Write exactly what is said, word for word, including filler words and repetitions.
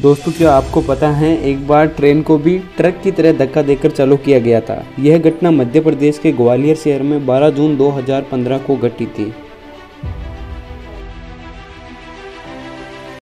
दोस्तों क्या आपको पता है एक बार ट्रेन को भी ट्रक की तरह धक्का देकर चालू किया गया था। यह घटना मध्य प्रदेश के ग्वालियर शहर में बारह जून दो हज़ार पंद्रह को घटी थी।